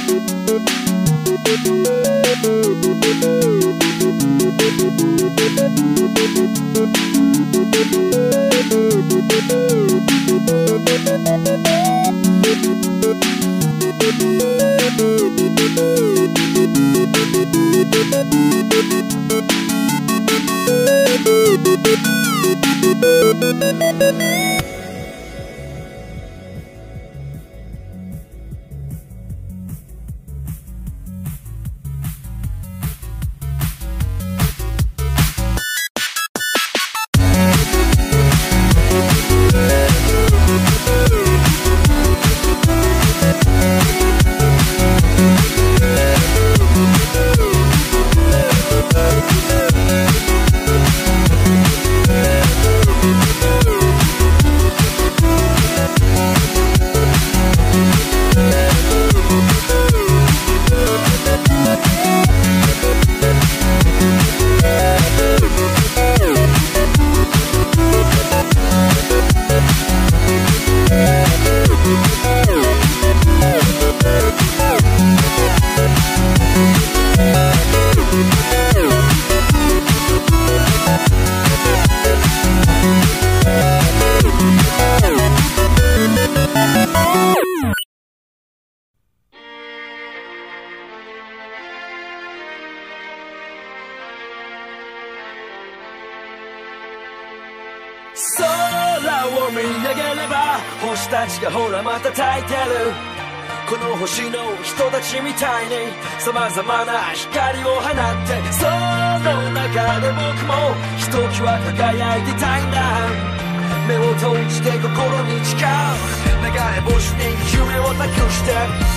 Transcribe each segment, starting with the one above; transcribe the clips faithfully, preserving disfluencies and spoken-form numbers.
空を見上げれば星たちがほらまた焚いてる。この星の人たちみたいに様々な光を放ってその中で僕もひときわ輝いてたいんだ。目を閉じて心に誓う流れ星に夢を託して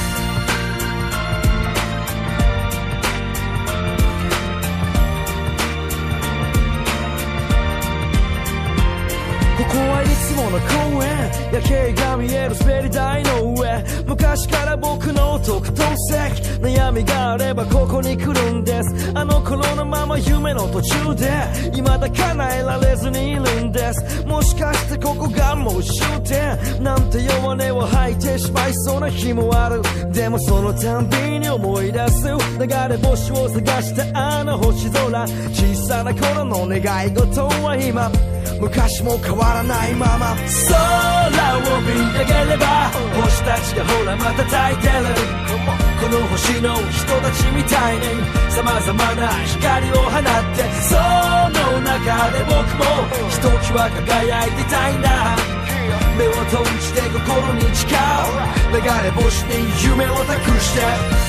ここはいつもの公園夜景が見える滑り台の上昔から僕の特等席悩みがあればここに来るんですあの頃のまま夢の途中で未だ叶えられずにいるんですもしかしてここがもう終点なんて弱音を吐いてしまいそうな日もあるでもそのたんびに思い出す流れ星を探したあの星空小さな頃の願い事は今昔も変わらないまま空を見上げれば星たちがほらまた焚いてるこの星の人たちみたいに様々な光を放ってその中で僕もひときわ輝いてたいんだ目を閉じて心に誓う流れ星に夢を託して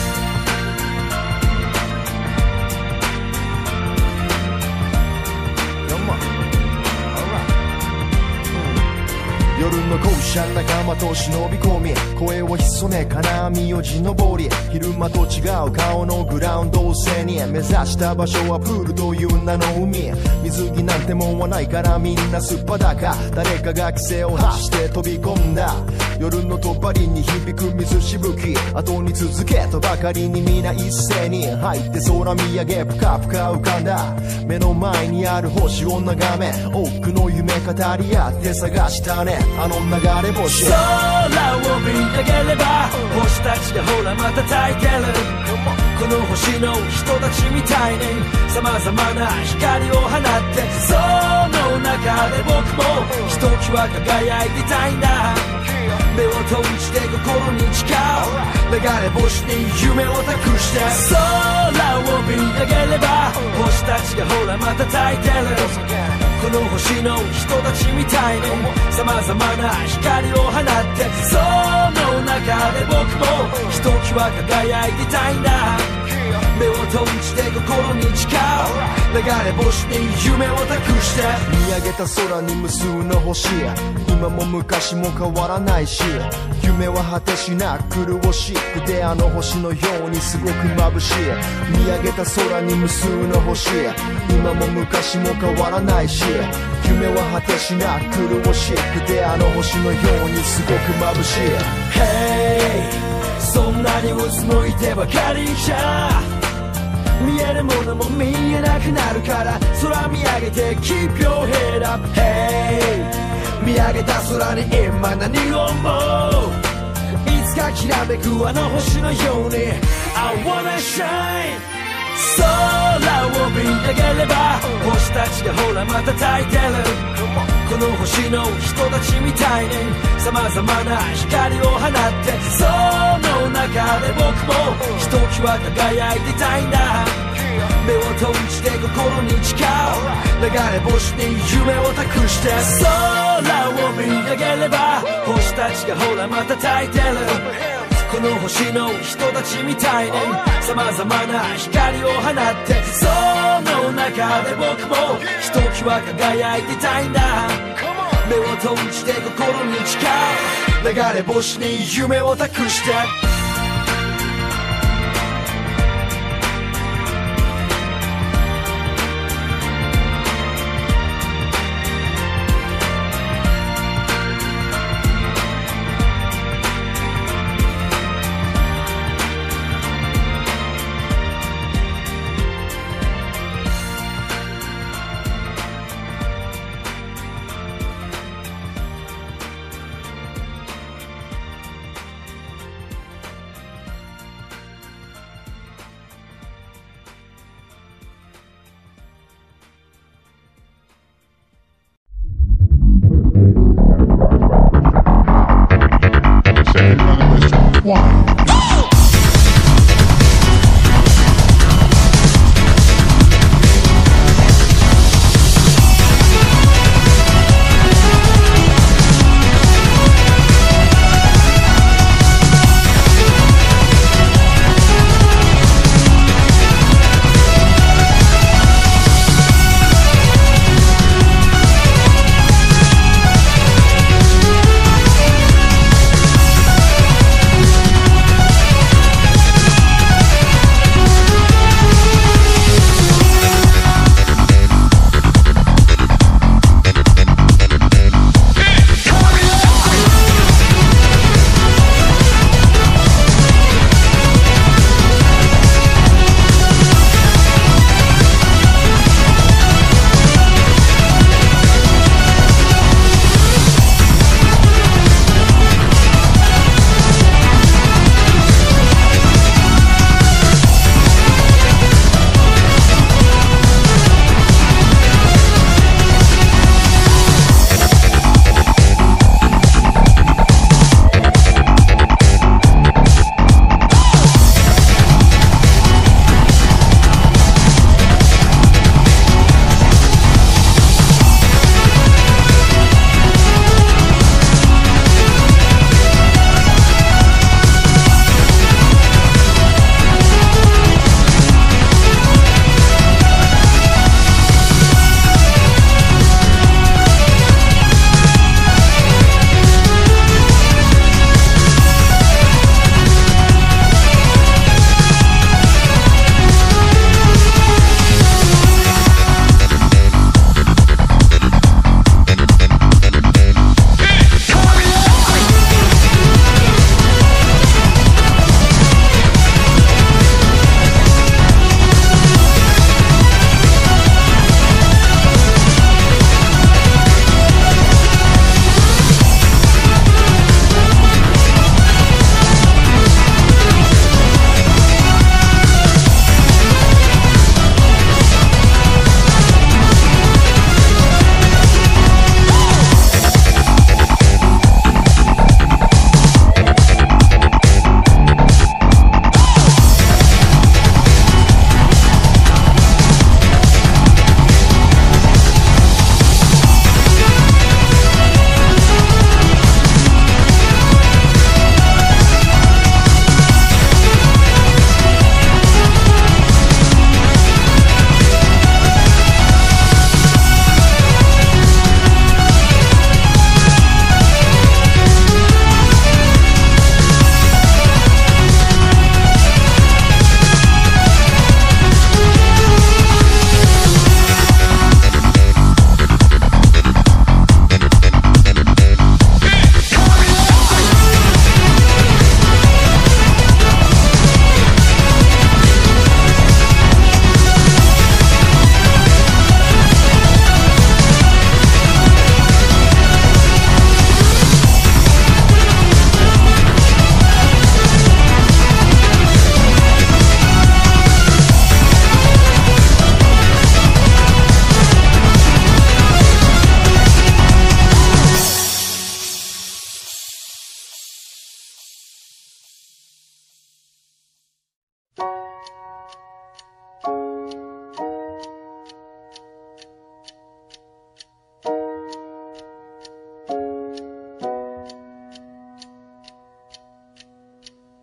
夜の校舎仲間と忍び込み声を潜め金網を地登り昼間と違う顔のグラウンドを背に目指した場所はプールという名の海水着なんてもんはないからみんなすっぱだか誰かが規制を発して飛び込んだ夜のとばりに響く水しぶき後に続けとばかりに皆一斉に入って空見上げぷかぷか浮かんだ目の前にある星を眺め多くの夢語り合って探したねあの流れ星空を見上げれば星たちがほらまた焚いてるこの星の人たちみたいに様々な光を放ってその中で僕もひときわ輝いてたいんだ目を閉じて心に誓う流れ星に夢を託して空を見上げれば星たちがほらまた焚いてるこの星の人たちみたいに様々な光を放ってその中で僕もひときわ輝いてたいんだ目を閉じて心に誓う流れ星に夢を託して見上げた空に無数の星今も昔も変わらないし夢は果てしなく苦しくてあの星のようにすごく眩しい見上げた空に無数の星今も昔も変わらないし夢は果てしなく苦しくてあの星のようにすごく眩しい Hey そんなにうつむいてばかりじゃ見えるものも見えなくなるから空見上げて Keep your head up Hey 見上げた空に今何を思ういつか消きらめくあの星のように I wanna shine 空を見上げれば星たちがほらまた焚いてるこの星の人たちみたいに様々な光を放ってその中で僕もひときわ輝いてたいんだ目を閉じて心に誓う流れ星に夢を託して空を見上げれば星たちがほらまた焚いてるこの星の人たちみたいに様々な光を放ってその中で僕もひときわ輝いてたいんだ目を閉じて心に誓う流れ星に夢を託して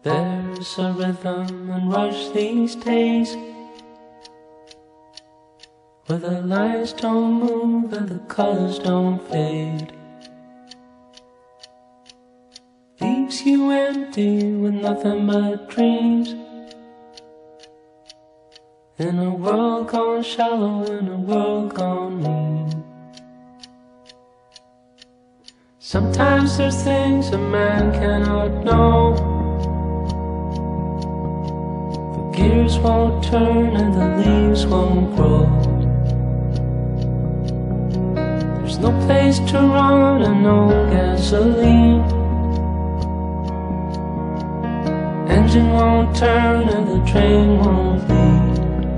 There's a rhythm and rush these days where the lines don't move and the colors don't fade. Leaves you empty with nothing but dreams, in a world gone shallow, in a world gone mean. Sometimes there's things a man cannot know. The gears won't turn and the leaves won't grow. There's no place to run and no gasoline. Engine won't turn and the train won't leave.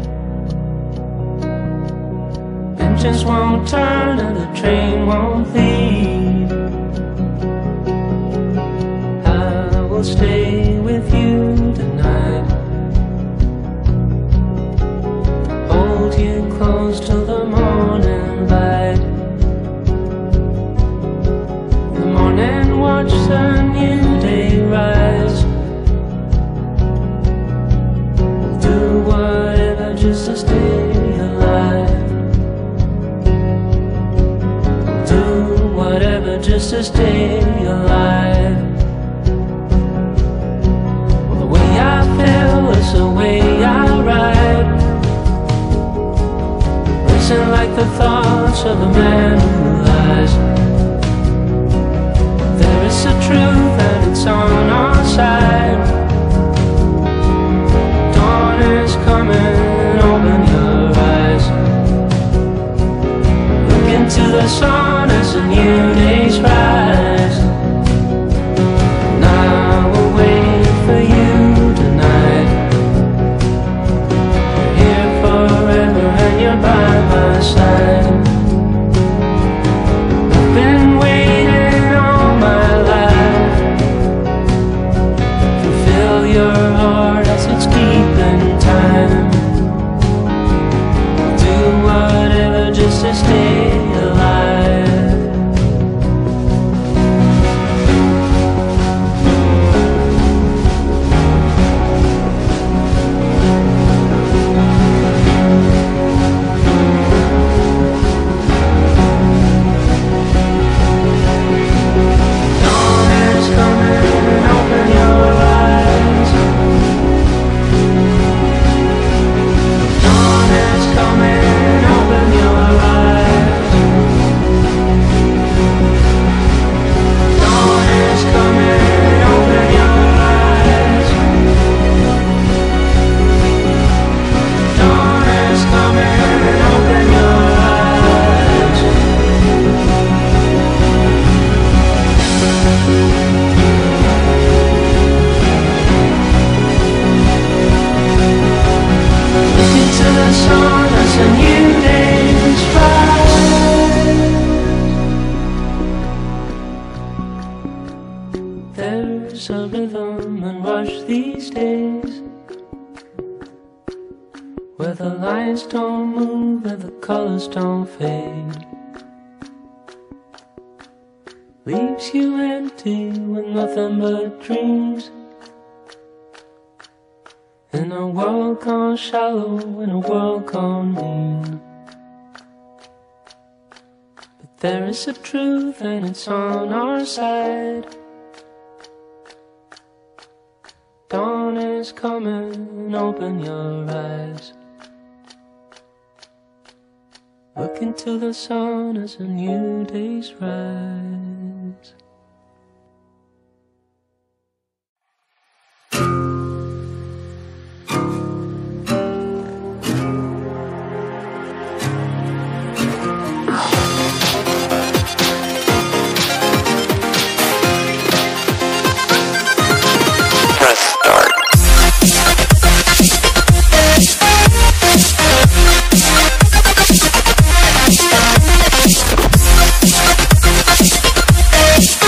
Engines won't turn and the train won't leave. I will stay with you tonight, hold you close till the morning light. In the morning watch the new day rise. We'll do whatever just to stay alive. We'll do whatever just to stay alive. Well, the way I feel is the way I ride, racing like the thoughts of a man who lies. There is a truth and it's on our side. Dawn is coming, open your eyes. Look into the sun as a new day's rise. And I will wait for you tonight. You're here forever and you're by my side. I've been waiting all my life. Fulfill your heart as it's keeping time. Do whatever just to stay alive. Dawn is coming, open your eyes. Dawn is coming, open your eyes. Dawn is coming, open your eyes. Dawn is coming, open your eyes. Look into the sun as a new day's rise. There's a rhythm and rush these days where the lines don't move and the colors don't fade. Leaves you empty with nothing but dreams, in a world gone shallow, in a world gone mean. But there is a truth and it's on our side. Dawn is coming, open your eyes. Look into the sun as a new day's rise. Press start. Hey!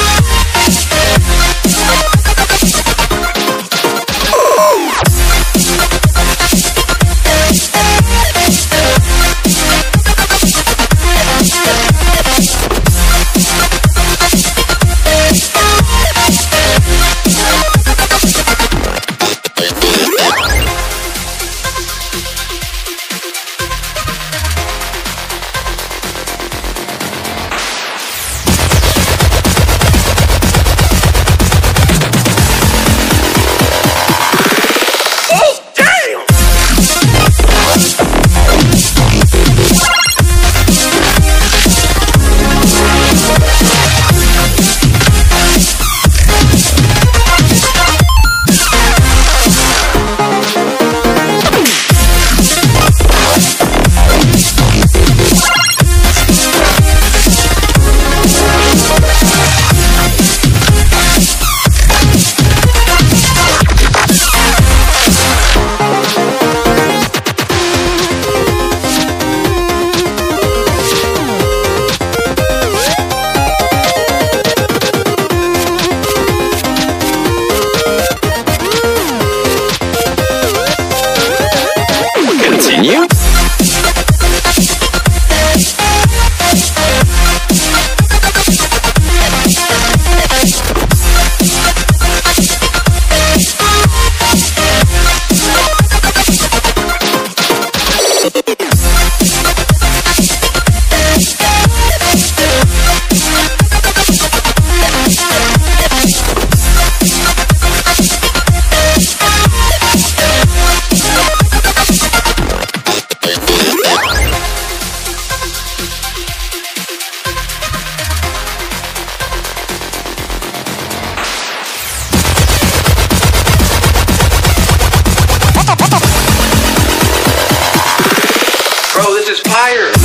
higher.